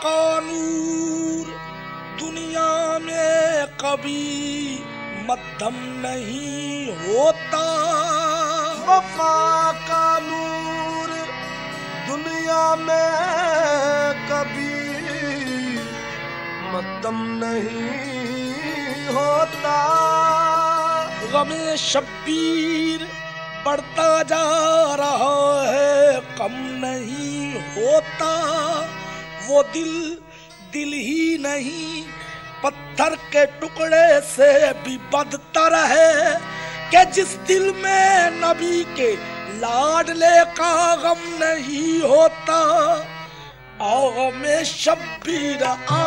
का नूर दुनिया में कभी मध्यम नहीं होता। वफा का नूर दुनिया में कभी मध्यम नहीं होता। गमे शब्बीर बढ़ता जा रहा है, कम नहीं होता। वो दिल ही नहीं पत्थर के टुकड़े से भी बदतर है कि जिस दिल में नबी के लाडले का गम नहीं होता। आओ में शब्बीर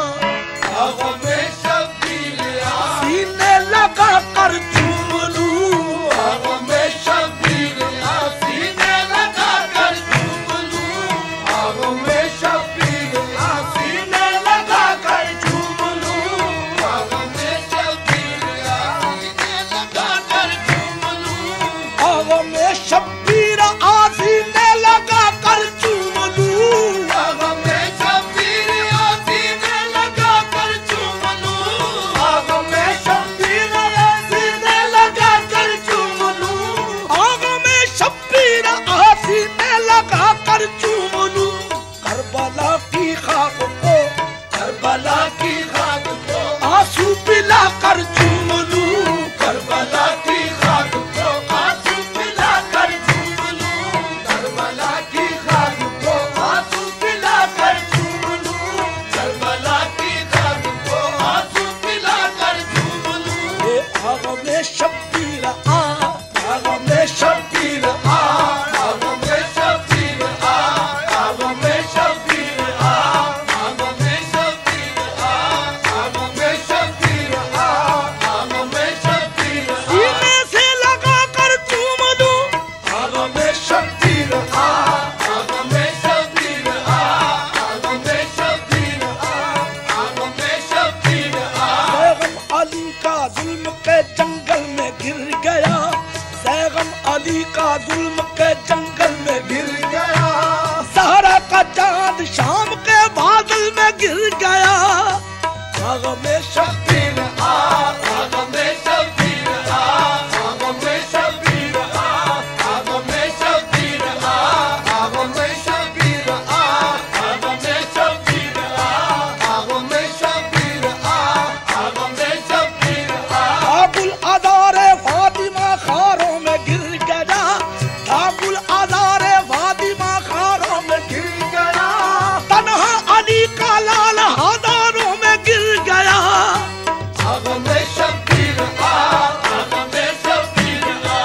आओ में शब्बीर सीने लगा कर चूम लूं। आओ में शब्बीर सीने लगा कर चूम लूं। आओ में शब्बीर सीने लगा कर चूम लूं। आओ में शब्बीर सीने लगा कर चूम लूं। आओ में शब्बीर सीने लगा कर चूम लूं। आओ में शब्बीर सीने लगा कर चूम लूं। आओ में शब्बीर सीने लगा कर चूम लूं। आओ में शब्बीर सीने लगा कर चूम लूं। करबला की खाक को करबला की खाक को आंसू पिला कर चूम लूं। करबला की खाक को आंसू पिला कर चूम लूं। करबला की खाक को आंसू पिला कर चूम लूं। करबला की खाक को आंसू पिला कर चूम लूं। ए आग में शब्बीर आग में शब्बीर आग में शब्बीर आग में शब्बीर आग में शब्बीर आग में शब्बीर आग में शब्बीर सीने से लगा कर चूम लूं। आग में शब्बीर आग में शब्बीर आग में शब्बीर आग में शब्बीर सैगम अली का जुल्म के जंगल में गिर गया। सैगम अली का जुल्म के जंगल में गिर गया। सहरा का चांद शाम के बादल में गिर गया। आग में शब्बीर आग में शब्बीर आग में शब्बीर आग में शब्बीर आग में शब्बीर आग में शब्बीर आग में शब्बीर आग में शब्बीर अबुल अदारे फातिमा खारों में गिर गया। अबुल अदारे फातिमा खारों में गिर गया। तन्हा अली का लाल हादारों में गिर गया। आग में शब्बीर आग में शब्बीर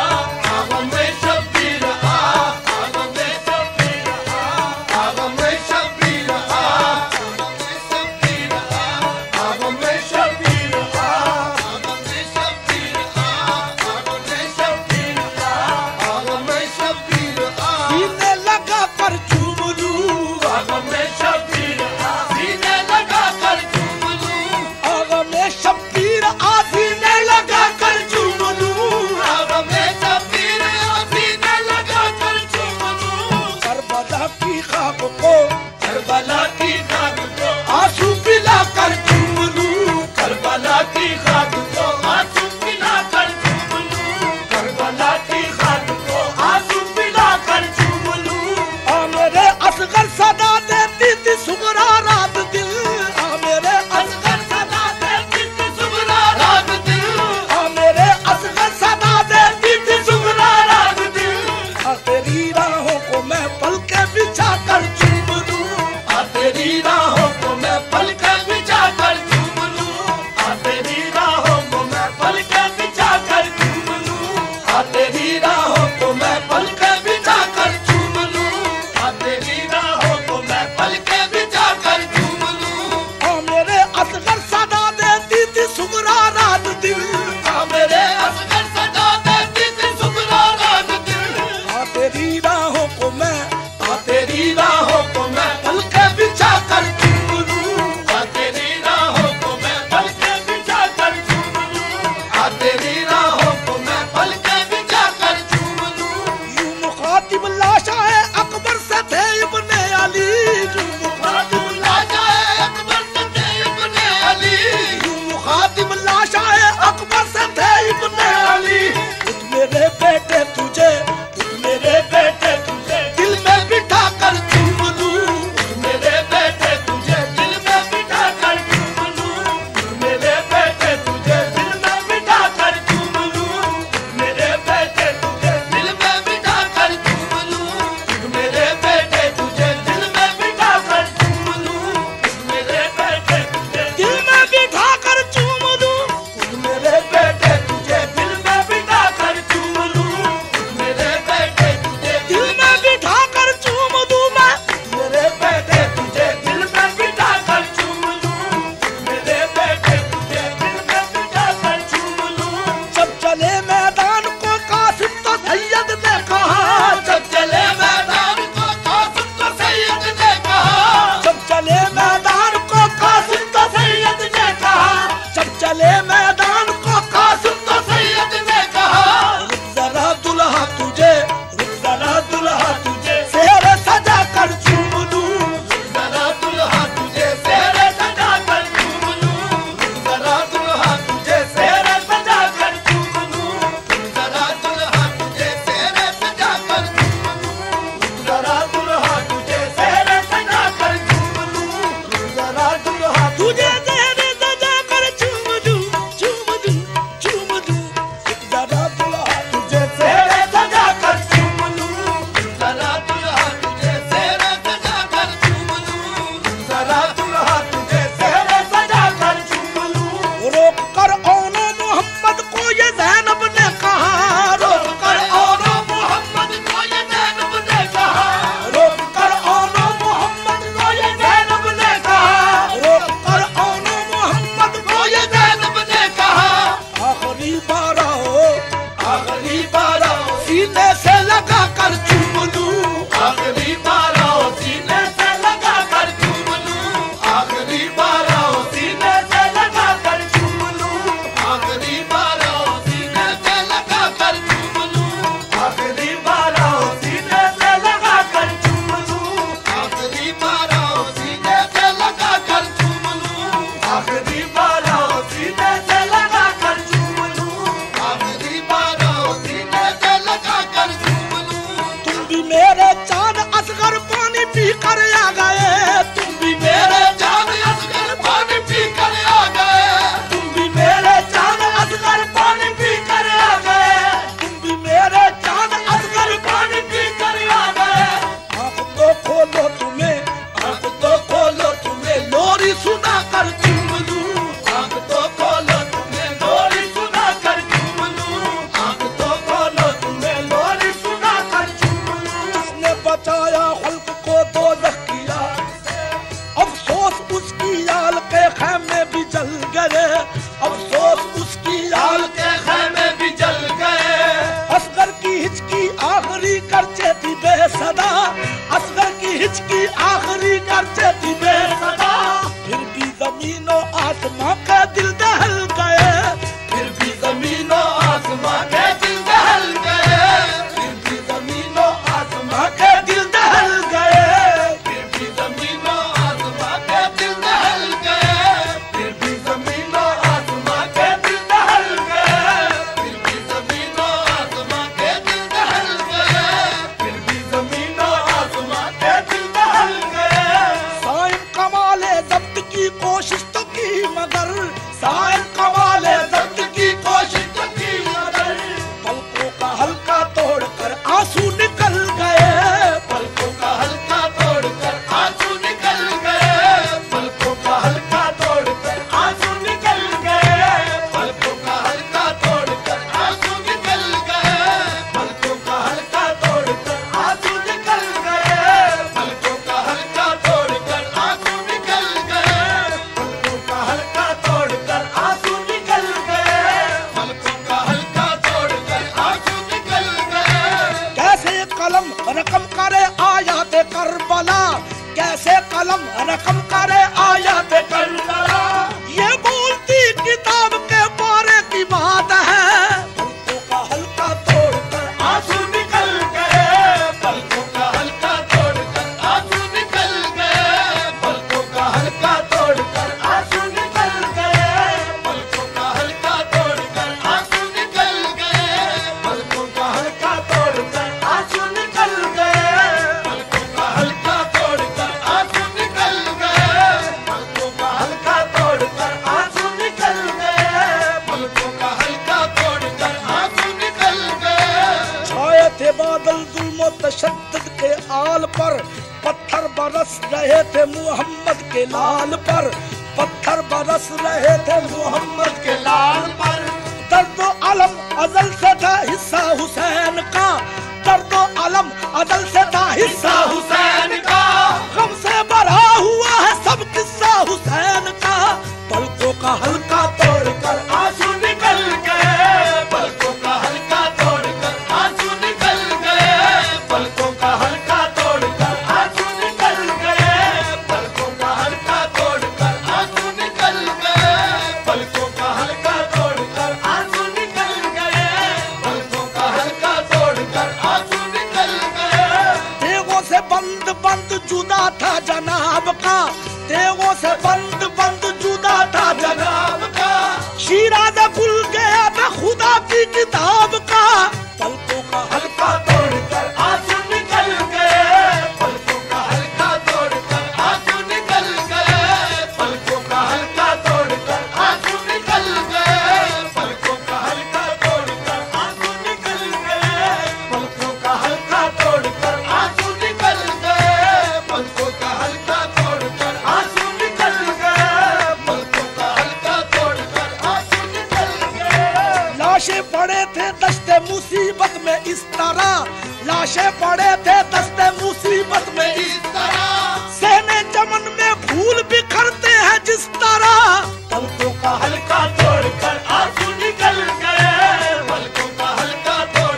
आग में शब्बीर आग में शब्बीर आग में शब्बीर आग में शब्बीर आग में शब्बीर आग में शब्बीर आग में शब्बीर आग में शब्बीर सीने लगा कर चूम लूं। आग में शब्बीर सीने लगा कर चूम लूं। आग में शब्बीर सीने लगा कर चूम लूं। आग में शब्बीर सीने लगा कर चूम लूं। करबला की खाक को करबला की खाक को आंसू पिला कर चूम लूं। करबला की खाक को आंसू पिला कर चूम लूं। करबला की खाक को आंसू पिला कर चूम लूं। आ मेरे असगर सदा देती थी सुगरा रात दिल। आ मेरे असगर सदा देती थी सुगरा रात दिल। आ मेरे असगर सदा देती थी सुगरा रात दिल। आ तेरी राहों को मैं पल के बिछा कर चूम लूं। आ तेरी राहों को मैं पल के बिछा कर चूम लूं। आ तेरी राहों को मैं पल के बिछा कर चूम लूं। आ तेरी राहों को मैं पल के बिछा कर चूम लूं। आ तेरी राहों को मैं पल के बिछा कर चूम लूं। आ मेरे असगर सदा देती थी सुगरा रात दिल। आ मेरे असगर सदा देती थी सुगरा रात दिल। आ तेरी राहों को मैं आ तेरी राहों को मैं पल के बिछा कर चूम लूं। आ तेरी राहों को मैं पल के बिछा कर चूम लूं। आ तेरी राहों को मैं पल के बिछा कर चूम आखिरी बार सीने से लगा कर चूम लूं, आखिरी बार सीने से लगा कर चूम लूं, आखिरी बार सीने से लगा कर चूम लूं, आखिरी बार सीने से लगा कर चूम लूं, आखिरी बार सीने से लगा कर चूम लूं, आखिरी बार सीने से लगा कर चूम लूं, आखिरी बार सीने से लगा कर चूम लूं, आखिरी बार सीने से लगा कर चूम लूं। तुम भी मेरे चांद असगर पानी पी कर आ गए, तुम भी मेरे चांद असगर पानी पी कर आ गए, तुम भी मेरे चांद असगर पानी पी कर आ गए, तुम भी मेरे चांद असगर पानी पी कर आ गए। आँख तो खोलो तुम्हें, आँख तो खोलो तुम्हें लोरी सुना कर चूम लूं, आँख तो खोलो तुम्हें लोरी सुना कर चूम लूं, आँख तो खोलो तुम्हें लोरी सुना कर चूम लूं। जिसने बचाया खल्क को दोज़ख की आग से, अफसोस उसकी आल के खैमे भी जल गए, अफसोस उसकी आल के खैमे भी जल गए। असगर की हिचकी आखिरी करचे थी बेसदा, असगर की हिचकी आखिरी करचे थी बेसदा, फिर भी जमीनों आसमां के दिल दहल गए, फिर भी जमीनों आसमां के दिल दहल गए, फिर भी जमीनों आसमां के दिल दहल गए, फिर भी जमीनों आसमां के दिल दहल गए, फिर भी जमीनों आसमां के दिल दहल गए, फिर भी जमीनों आसमां के दिल दहल गए, फिर भी जमीनों आसमां के दिल दहल गए। साइम कमाले जब्त की कोशिश तो की मगर, साइम कमाले जब्त की कोशिश तो की मगर, पलकों का हल्का तोड़कर आंसू निकल गए, पलकों का हल्का तोड़कर आंसू निकल गए, पलकों का हल्का तोड़कर आंसू निकल गए, पलकों का हल्का तोड़कर आंसू निकल गए, पलकों का हल्का तोड़कर आंसू निकल गए, पलकों का हल्का तोड़कर आंसू निकल गए, पलकों का हल्का तोड़कर आंसू निकल गए, पलकों का हल्का तोड़कर आंसू निकल गए। कैसे कलम रकम करे आयात करबला, कैसे कलम रकम करे आयात करबला, ये बोलती किताब के बारे की बात है, पलकों का हल्का तोड़कर आंसू निकल गए, पलकों का हल्का तोड़कर आंसू निकल गए, पलकों का हल्का तोड़कर आंसू निकल गए, पलकों का हल्का तोड़कर आंसू निकल गए, पलकों का हल्का तोड़कर आंसू निकल गए, पलकों का हल्का तोड़कर आंसू निकल गए, पलकों का हल्का तोड़कर आंसू निकल गए, पलकों का हल्का तोड़कर आंसू निकल गए। छाए थे बादल जुल्म तशद्दुद के आल पर, पत्थर बरस रहे थे मोहम्मद के लाल पर, पत्थर बरस रहे थे मोहम्मद के लाल पर, दर्दो अलम अजल से था हिस्सा हुसैन का, दर्दो अलम अजल से था हिस्सा हुसैन का, गम से भरा हुआ है सब किस्सा हुसैन का, पलकों का हल्का तोड़कर आंसू निकल गए, पलकों का हल्का तोड़कर आंसू निकल गए, पलकों का हल्का तोड़कर आंसू निकल गए, पलकों का हल्का तोड़कर आंसू निकल गए, पलकों का हल्का तोड़कर आंसू निकल गए, पलकों का हल्का तोड़कर आंसू निकल गए। तेगों से बंद बंद जुदा था जनाब का, तेगों से बंद बंद जुदा था जनाब का, शीराज़ खुल गया था खुदा की किताब का, पलकों का हल्का तोड़कर आंसू निकल गए, पलकों का हल्का तोड़कर आंसू निकल गए, पलकों का हल्का तोड़कर आंसू निकल गए, पलकों का हल्का तोड़कर आंसू निकल गए, पलकों का हल्का तोड़कर आंसू निकल गए, पलकों का हल्का तोड़कर आंसू निकल गए, पलकों का हल्का तोड़कर आंसू निकल गए। लाशें पड़े थे दस्ते मुसीबत में इस तरह, लाशें पड़े थे दस्ते मुसीबत में इस तरह, सहने चमन में फूल बिखरते हैं जिस तरह, पलकों का हल्का तोड़कर आंसू निकल गए, पलकों का हल्का तोड़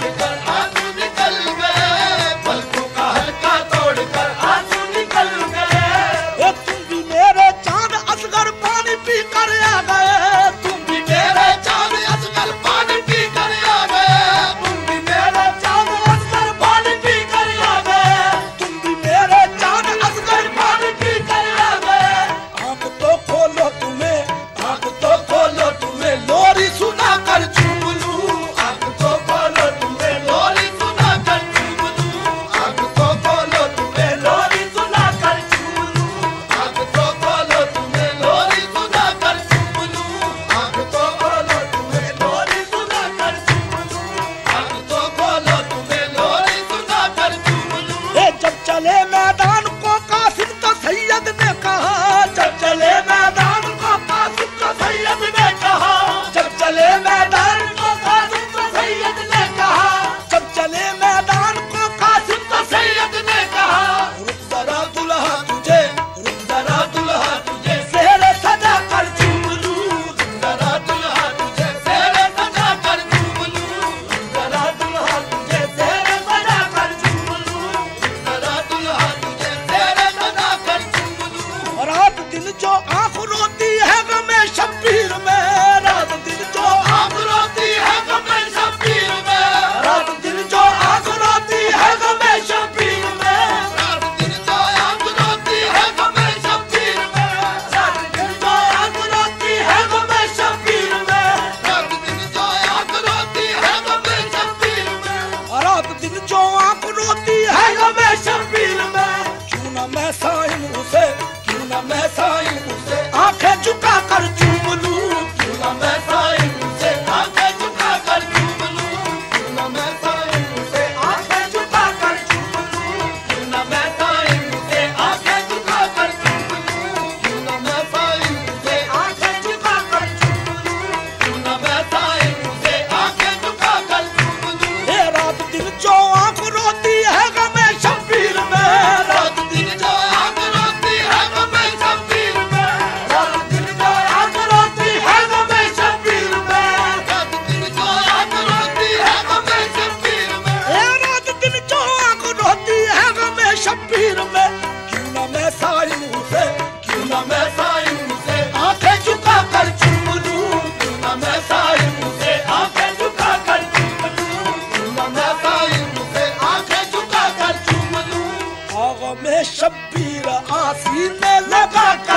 शब्बीर आसीने लगा कर